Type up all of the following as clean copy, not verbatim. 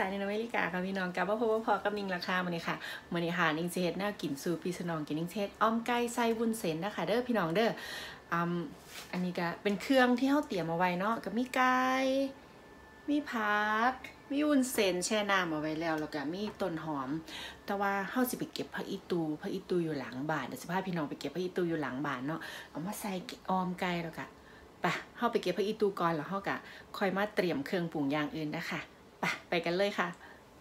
ายในอเมริกาค่ะพี่น้องกับว่าพอกับนิ่งราคามันนี่ค่ะมันนี่ค่ะนิ่งเฮ็ดแนวกินสูตรพี่สนองกินนิ่งเฮ็ดอ้อมไก่ใส่วุ้นเส้นนะคะเด้อพี่น้องเด้ออันนี้ก็เป็นเครื่องที่เฮาเตรียมเอาไว้เนาะก็มีไก่มีผักมีวุ้นเส้นแช่น้ำเอาไว้แล้วก็มีต้นหอมแต่ว่าเฮาสิไปเก็บผักอีตูอยู่หลังบ้านเดี๋ยวสิพาพี่น้องไปเก็บผักอีตูอยู่หลังบ้านเนาะเอามาใส่อ้อมไก่แล้วก็ไปเฮาไปเก็บผักอีตูก่อนแล้วเฮาก็ค่อยมาเตรียมเครื่องปรุงอย่างอื่นนะคะไปกันเลยค่ะ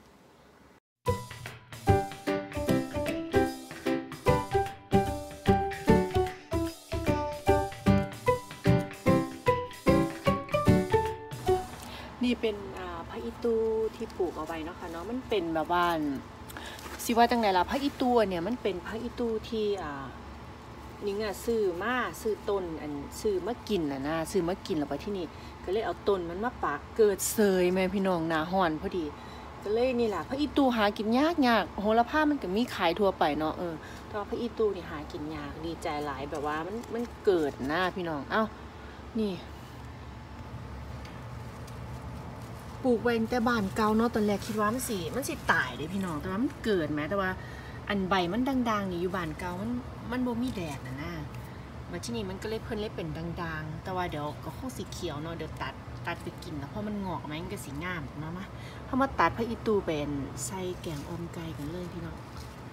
นี่เป็นผักอีตูที่ปลูกเอาไว้เนาะค่ะเนาะมันเป็นแบบว่าสิว่าจังได๋ล่ะผักอีตูเนี่ยมันเป็นผักอีตูที่นี่ไงซื้อต้นซื้อมากินนะซื้อมากินแล้วไปที่นี่ก็เลยเอาต้นมันมาปากเกิดเสยแม่พี่น้องหน้าร้อนพอดีก็เลยนี่ล่ะผักอีตูหากินยากโหระพามันก็มีขายทั่วไปเนาะแต่ว่าผักอีตูนี่หากินยากดีใจหลายแบบว่ามันเกิดนะพี่น้องเอ้านี่ปลูกไว้แต่บ้านเก่าเนาะตอนแรกคิดว่ามันสิตายเด้พี่น้องแต่ว่ามันเกิดแม้แต่ว่าอันใบมันดังๆนี่อยู่บ้านเก่ามันบ่มีแดดนะมาที่นี่มันก็เลยเพิ่นเลยเป็นดังๆแต่ว่าเดี๋ยวก็คงสีเขียวเนาะเดี๋ยวตัดไปกินแล้วเพราะมันงอกมันก็สีงามเนาะมาเฮามาตัดผักอีตูเป็นใส่แกงออมไก่กันเลยพี่น้อง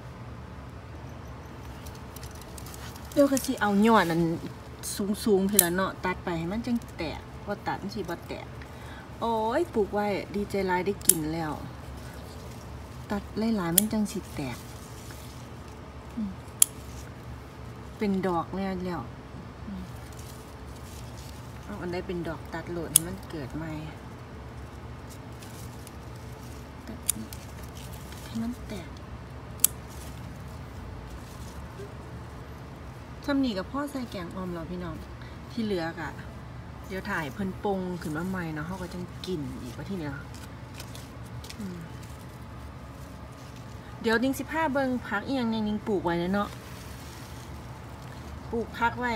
เดี๋ยวก็สิเอายอดอันสูงๆพี่ละเนาะตัดไปให้มันจังแตกบ่ตัดมันสิบ่แตกโอ้ยปลูกไว้ดีใจหลายได้กินแล้วตัดหลายๆมันจังสิแตกเป็นดอกแล้วอันได้เป็นดอกตัดโหลดให้มันเกิดใหม่ให้มันแตกซ้ำนี่กับพ่อใส่แกงออมเราพี่น้องที่เหลือกะเดี๋ยวถ่ายเพิ่นปงขึ้นมาใหม่เนาะเขาก็จะกินอีกว่าที่นี่เดี๋ยวนิ่ง15เบิ่งพักอีกอย่างนิ่งปลูกไว้เนาะปลูกพักไว้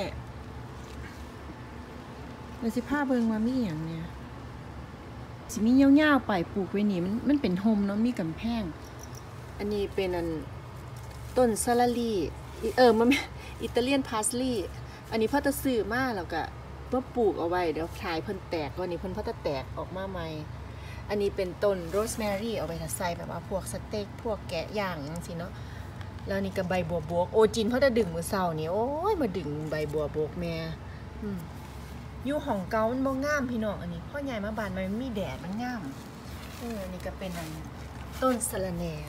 เดี๋ยว15เบิ่งว่ามีอย่างเนี่ยสิมียาวๆไปปลูกไว้นี่มันเป็นโฮมเนาะมีกำแพงอันนี้เป็นต้นซาลาลี่มันอิตาเลียนพาสลีย์อันนี้พ่อจะซื้อมาแล้วก็เพื่อปลูกเอาไว้เดี๋ยวขายเพิ่นแตกวันนี้เพิ่นพ่อจะแตกออกมาใหม่อันนี้เป็นต้นโรสแมรี่เอาไว้ใส่แบบว่าพวกสเต็กพวกแกะย่างจังซี่เนาะแล้วนี่ก็ใบบัวบกโอจินเขาจะดึงมือเสาร์นี่โอ้ยมาดึงใบบัวบกแม่อยู่ห้องเก่ามันบ่งามพี่น้องอันนี้พ่อใหญ่มาบ้านมันมีแดดมันงามอันนี้ก็เป็นต้นสะระแหน่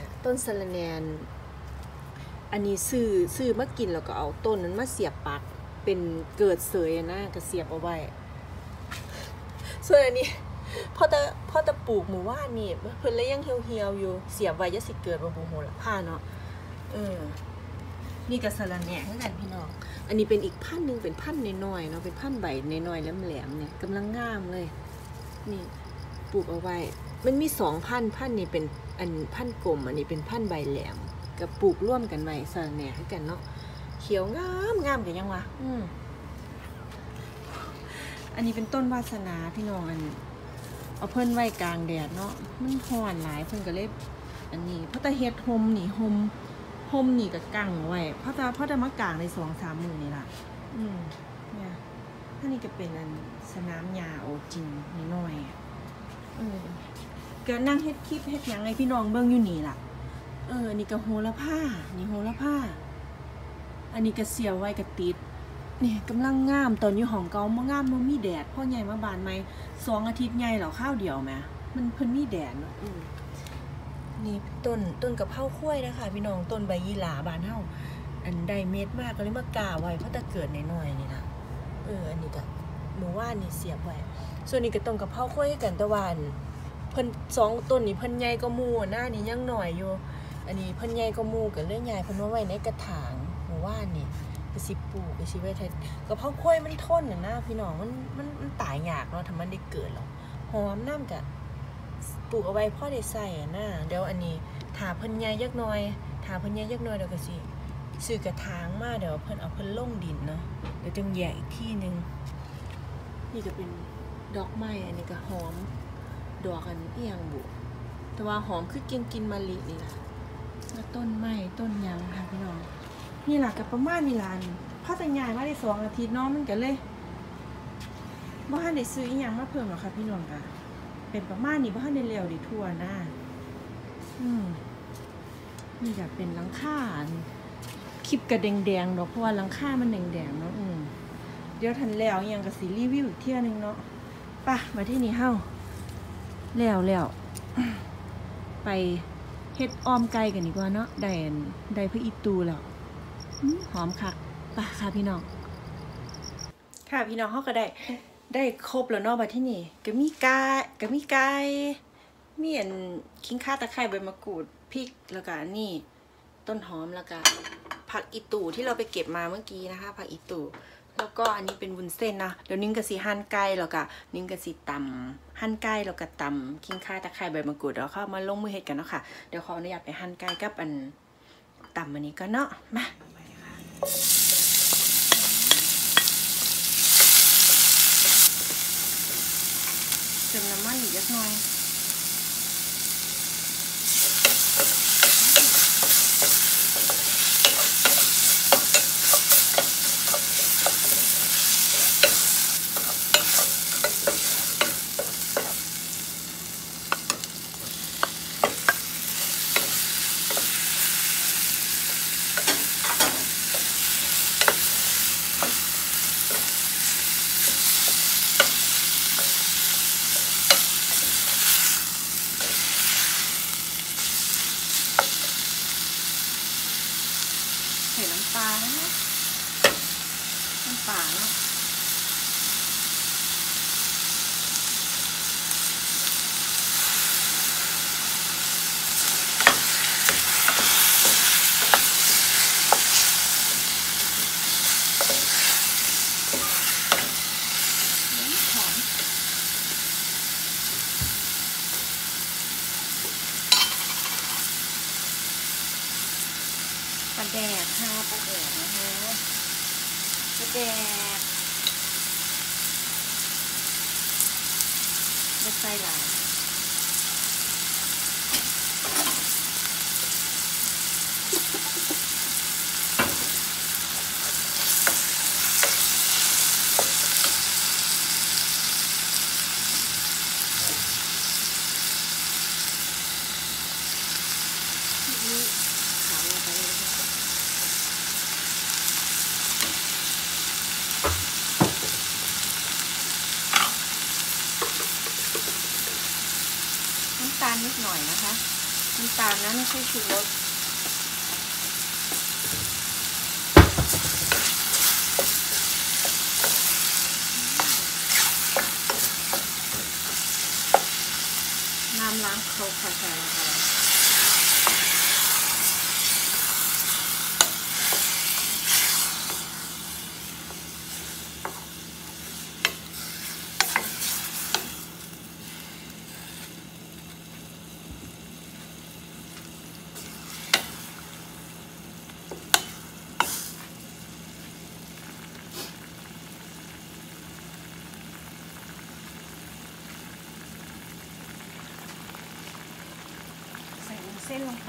อันนี้ซื้อมากินแล้วก็เอาต้นนั้นมาเสียบปักเป็นเกิดเสยนะก็เสียบเอาไว้ส่วนอันนี้พอตะปลูกหมู่ว่านนี่เพิ่นเลยยังเหี่ยวๆอยู่เสียบไว้จะสิเกิดบ่โหระพาเนาะนี่ก็สะระแหน่คือกันพี่น้องอันนี้เป็นอีกพันธุ์นึงเป็นพันธุ์น้อยๆเนาะเป็นพันธุ์ใบน้อยๆแหลมๆเนี่ยกำลังงามเลยนี่ปลูกเอาไว้มันมี2พันธุ์นี่เป็นพันธุ์กลมอันนี้เป็นพันธุ์ใบแหลมกับปลูกร่วมกันไว้สะระแหน่คือกันเนาะเขียวงามกันยังวะอันนี้เป็นต้นวาสนาพี่น้องเอาเพิ่นไว้กลางแดดเนาะมันร้อนหลายเพิ่นก็เลยอันนี้เพราะแต่เฮ็ดโฮมนี่โฮมนี่ก็กั้งไว้เพราะแต่มากลางใน 2-3 มื้อนี่ล่ะเนี่ยอันนี้ก็เป็นสนามหญ้าโอจินน้อยก็นั่งเฮ็ดคลิปเฮ็ดหยังให้พี่น้องเบิ่งอยู่นี่ล่ะนี่ก็โหระพาอันนี้ก็เสียบไว้ก็ติดนี่กำลังงามตอนอยู่ห้องเก่าบ่งามบ่มีแดดพ่อใหญ่มาบ้านใหม่2 อาทิตย์ใหญ่แล้วข้าวเดียวแหมมันเพิ่นมีแดดเนาะนี่ต้นกะเพราข้วยนะคะพี่น้องต้นใบยี่หร่าบ้านเฮาได้เม็ดมากก็เลยมากาไว้เพราะแต่เกิดน้อยๆนี่นะอันนี้ก็หมู่ว่านนี่เสียบไว้ส่วนนี้ก็ต้นกะเพราข้วยกันตะวันเพิ่น2ต้นนี่เพิ่นใหญ่กว่าหมู่นะนี่ยังน้อยอยู่อันนี้เพิ่นใหญ่กว่าหมู่ก็เลยใหญ่เพิ่นว่าไว้ในกระถางหมู่ว่านนี่ก็สิปลูกก็สิไว้กะเพราข้วยมันทนนะพี่น้องมันตายยากเนาะถ้ามันได้เกิดหรอกหอมน้ำก็ปลูกเอาไว้พอได้ใส่นะเดี๋ยวอันนี้ถ้าเพิ่นใหญ่ยักหน่อยเดี๋ยวก็สิซื้อกระถางมาเดี๋ยวเพิ่นลงดินเนาะเดี๋ยวจึงแยกอีกที่นึงนี่ก็เป็นดอกไม้อันนี้ก็หอมดอกอีหยังบุแต่ว่าหอมคือกินมะลินี่ล่ะแล้วต้นไม้ต้นยางค่ะพี่น้องนี่ล่ะกับประมาณนี่ล่ะพอแต่งานมาได้2 อาทิตย์เนาะมันก็เลยบ่ทันได้ซื้ออีหยังมาเพิ่มหรอกค่ะพี่น้องค่ะเป็นประมาณนี้บ่ทันได้แล้วได้ทั่วนะนี่ก็เป็นหลังคาคลิปกระแดงๆเนาะเพราะว่าหลังคามันแดงๆเนาะเดี๋ยวทันแล้วอีหยังก็สิรีวิวอีกเที่ยนึงเนาะป่ะมาที่นี่เฮาแล้วไปเฮ็ดออมไก่กันดีกว่าเนาะได้พระอีตูแล้วหอมคักป่ะค่ะพี่น้องค่ะพี่น้องเฮาก็ได้ครบแล้วเนาะบัดที่นี่ก็มีไก่มีอันขิงข่าตะไคร้ใบมะกรูดพริกแล้วก็นี่ต้นหอมแล้วก็ผักอีตูที่เราไปเก็บมาเมื่อกี้นะคะผักอีตูแล้วก็อันนี้เป็นวุ้นเส้นนะเดี๋ยวนิ้งก็สิหั่นไก่แล้วก็นิ้งก็สิตำหั่นไก่แล้วก็ตำขิงข่าตะไคร้ใบมะกรูดแล้วเข้ามาลงมือเฮ็ดกันเนาะค่ะเดี๋ยวขออนุญาตไปหั่นไก่กับอันตำอันนี้ก็เนาะมาเติมน้ำมันอีกเล็กน้อยใส่น้ำปลาเนาะน้ำปลาเนาะหอมปลาแดกค่ะปลาแดกนะคะปลาแดกไม่ใส่หลายนี่ขาวลงไปเลยค่ะน้ำตาลนิดหน่อยนะคะน้ำตาลนะไม่ใช่ชูรสน้ำล้างครกค่ะใส่ลงไปใส่วุ้นเส้นลงไป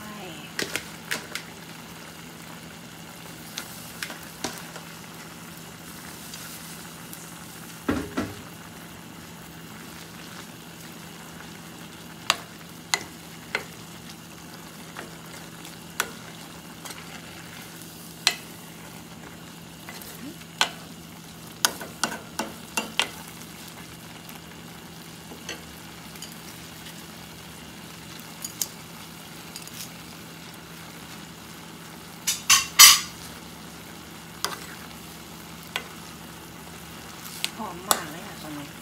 หอมมากเลยค่ะตอนนี้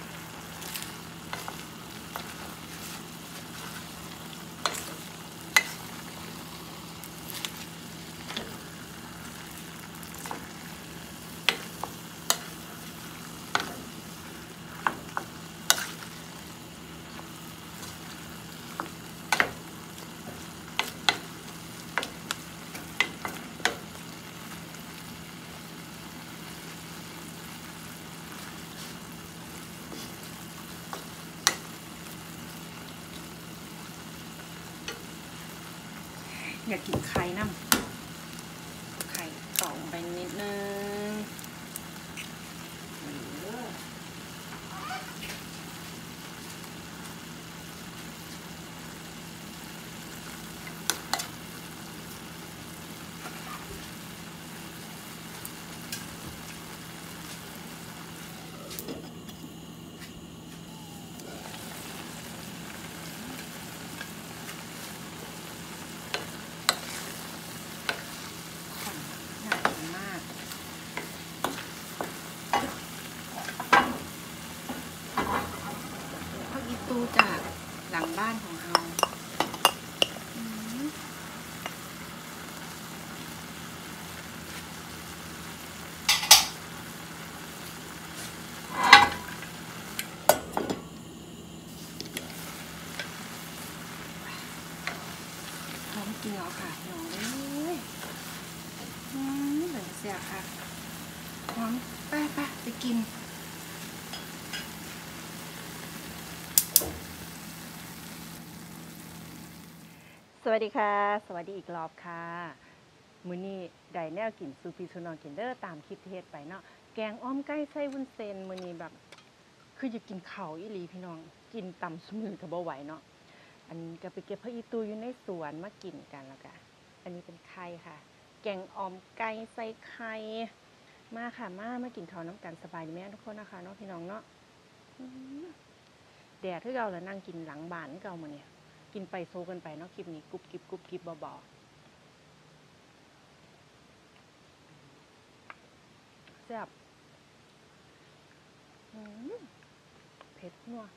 อยากกินไข่น้ำไข่ตอกไปนิดนึงตู้จากหลังบ้านของเราพร้อมกินแล้วค่ะน้องเลยเหลือเสียค่ะพร้อมไปกินสวัสดีค่ะสวัสดีอีกรอบค่ะมื้อนี้ได้แนวกินซูพีซูนองกินเด้อตามคลิปที่เฮ็ดไปเนาะแกงอ้อมไก่ใส่วุ้นเส้นมื้อนี้แบบคืออยากกินข้าวอีหลีพี่น้องกินตำซุมื้อก็บ่ไหวเนาะอันก็ไปเก็บผักอีตูอยู่ในสวนมากินกันแล้วก็อันนี้เป็นไข่ค่ะแกงอ้อมไก่ใส่ไข่มาค่ะมากินข้าวน้ำกันสบายดีแม่ทุกคนนะคะเนาะพี่น้องเนาะแดดที่เราแล้วนั่งกินหลังบ้านที่เรามื้อนี้กินไปโซกันไปเนาะคลิปนี้กุบกิบเบาๆแซ่บเผ็ดนัว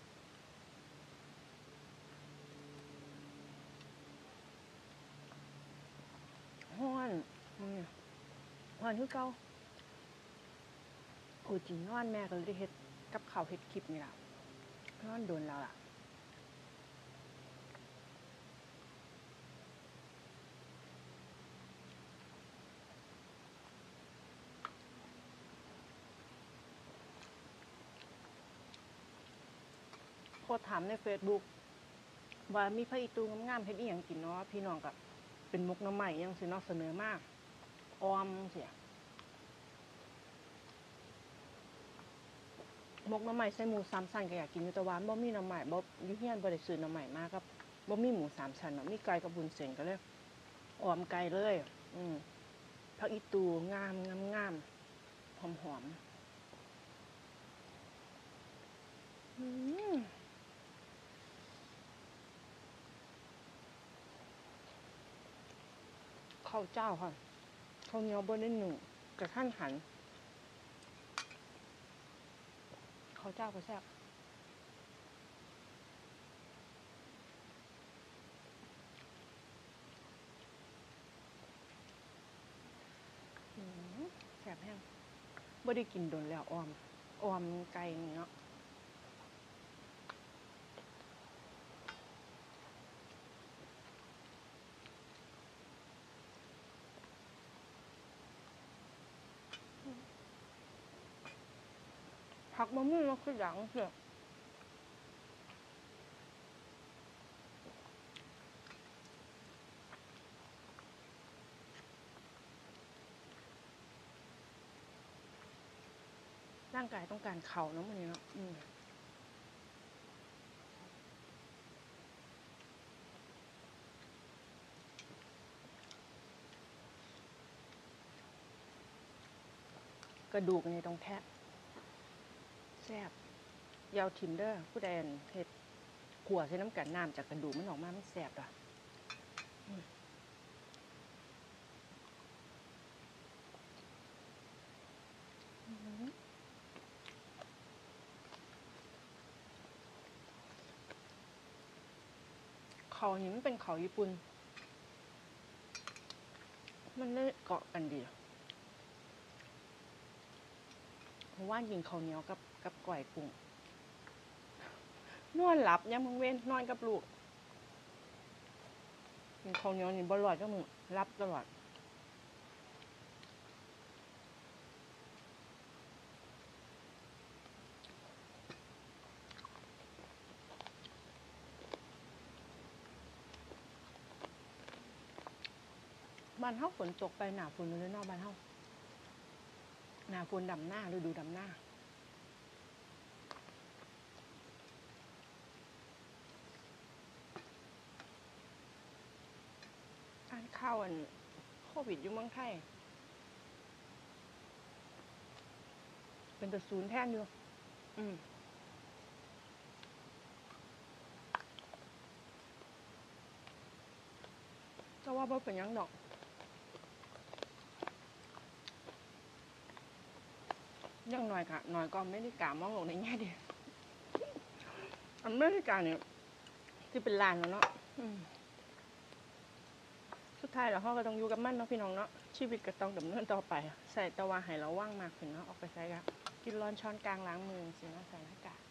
ฮ้อนฮ้อนคือเก่ากูจริงนอนแม่ก็เลยได้เฮ็ดกับข้าวเฮ็ดคลิปนี่ล่ะนอนโดนแล้วล่ะโคตรถามใน Facebook ว่ามีผักอีตูงามๆเฮ็ดอีหยังกินเนาะพี่น้องก็เป็นมุกน้ำใหม่ยังสิเนาะเสนอมากออมเสียมกน้ำใหม่ใส่หมู3ชั้นก็อยากกินอยู่แต่ว่าบ่มีน้ำใหม่บ่อยู่เฮียนบ่ได้ซื้อน้ำใหม่มาครับบ่มีหมู3ชั้นเนาะมีไก่กับวุ้นเส้นก็เลยออมไก่เลยผักอีตูงามหอมข้าวเจ้าค่ะข้าวเหนียวบ่ได้หนึ่งกระทันหันข้าวเจ้าก็แซ่บแซ่บแห้งบ่ได้กินโดนแล้วออมไก่เนาะผักมะม่วงมันคือหยังเสียร่างกายต้องการเข่าเนาะมื้อนี้เนาะกระดูกนี่ต้องแทะแซ่บยาวทิมเด้อผู้ใดเฮ็ดขั่วใส่น้ำกันน้ำจากกระดูกมันออกมามันแซ่บอ่ะเขานี่มันเป็นเขาญี่ปุ่นมันได้เกาะกันดีเพราะว่ากินข้าวเหนียวกับก๋วยกุ้งนอนหลับยามมื้อเว้นนอนกับลูกกินข้าวเหนียวนี่บ่รอดจักมื้อหลับตลอดบ้านเฮาฝนตกไปหนาฝนอยู่ในนอกบ้านเฮาหนาฝนดำหน้าฤดูดำหน้าอ่านข่าวโควิดอยู่เมืองไทยเป็นตัวศูนย์แทนอยู่ก็ว่าบ่เป็นหยังดอกยังหน่อยค่ะหน่อยก็ไม่ได้กามองโลกในแง่ดีอเมริกาเนี่ยที่เป็นลานแล้วเนาะสุดท้ายแล้วเขาก็ต้องอยู่กับมันเนาะพี่น้องเนาะชีวิตก็ต้องดำเนินต่อไปใส่ตะวันให้เราว่างมากขึ้นเนาะออกไปใส่กันกินร้อนช้อนกลางล้างมือสิเนาะใส่หน้ากาก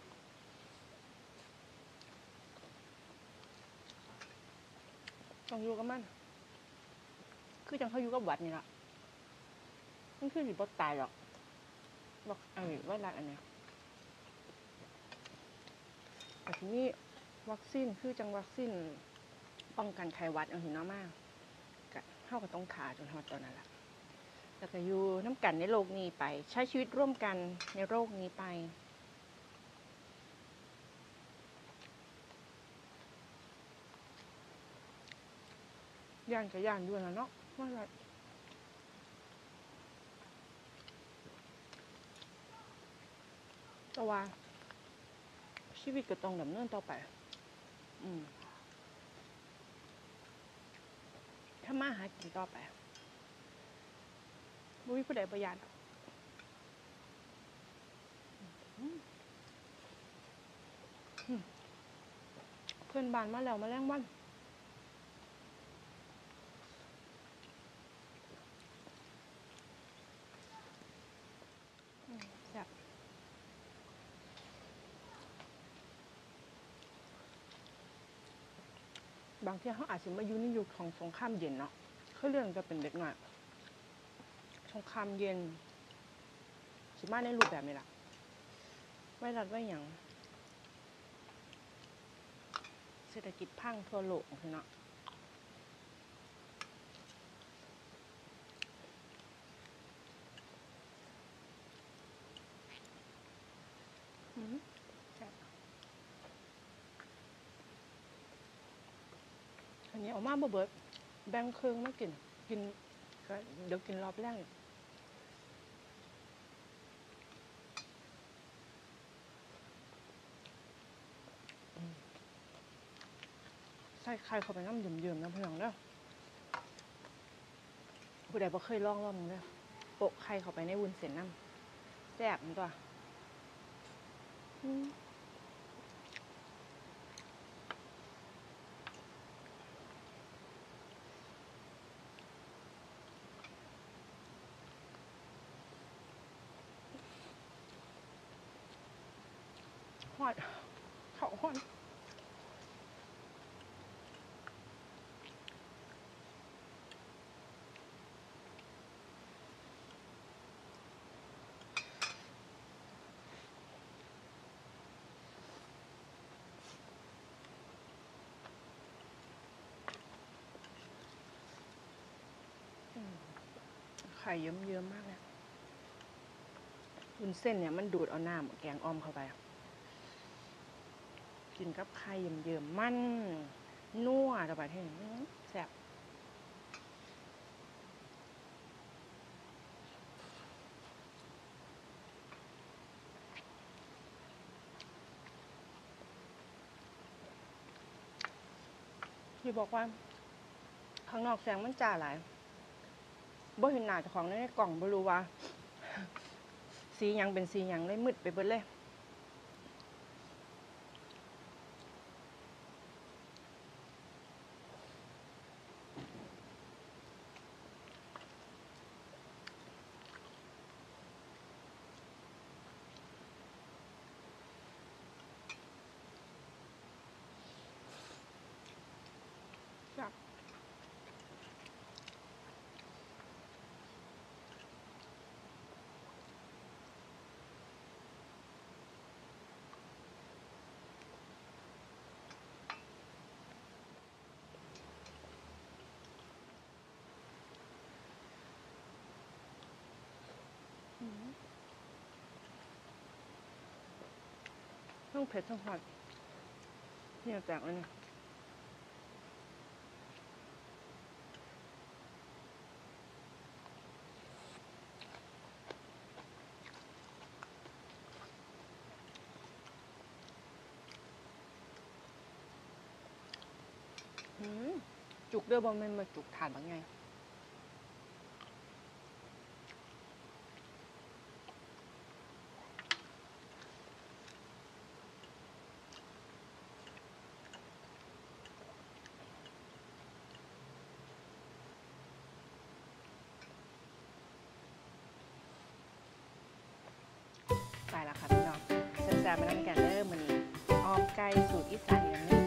ต้องอยู่กับมันคือจังเขาอยู่กับวัดนี่แหละมันคือสิบ่ตายหรอกบอกไวรัสอันเนี้ยแต่ทีนี้วัคซีนคือจังวัคซีนป้องกันไข้หวัดเอาหินมากก็เข้ากับต้องขาจนฮอดตอนนั้นแหละแล้วก็อยู่น้ำกันในโลกนี้ไปใช้ชีวิตร่วมกันในโลกนี้ไปย่านกับย่านด้วยนะเนาะว่าแต่ว่าชีวิตก็ต้องดำเนินต่อไปถ้ามาหากินต่อไปบ่มีผู้ใดประหยัดเพื่อนบ้านมาแล้วมาแล้งวันแซ่บบางทีเขาอาจจะมาอยู่ในยุคของสงครามเย็นเนาะเขาเรื่องจะเป็นเด็กหน่อยสงครามเย็นสิมาในรูปแบบนี้ล่ะไวรัสไว้หยังเศรษฐกิจพังทั่วโลกคือเนาะอันนี้ออกมาบ่เบิดแบ่งครึ่งมากินก็เดี๋ยวกินรอบแรกใส่ไข่เข้าไปน้ำเยิ้มๆนะพี่น้องเด้อผู้ใดบ่เคยลองมึงเด้อโปะไข่เข้าไปในวุ้นเส้นน้ำแซ่บมันตัวฮอดเขาฮอดไข่เยิ้มๆมากเลยวุ้นเส้นเนี่ยมันดูดเอาน้ำแกงอ่อมเข้าไปกินกับไข่เยิ้มๆมันนัวต่อไปที่นี่แซ่บที่บอกว่าข้างนอกแสงมันจ้าหลายบ่เห็นหน้าเจ้าของในกล่องบ่รู้ว่าสีหยังเป็นสีหยังเลยมืดไปเบิดเลยจ้ะทั้งเผ็ดทั้งหอดเนี่ยแตกเลยเนี่ยจุกเด้อบอมเมนมาจุกถาดบางไงไปละค่ะพี่น้องแซ่บๆมาทำกันเด้อมื้อนี้ออมไก่สูตรอีสานอย่างนี้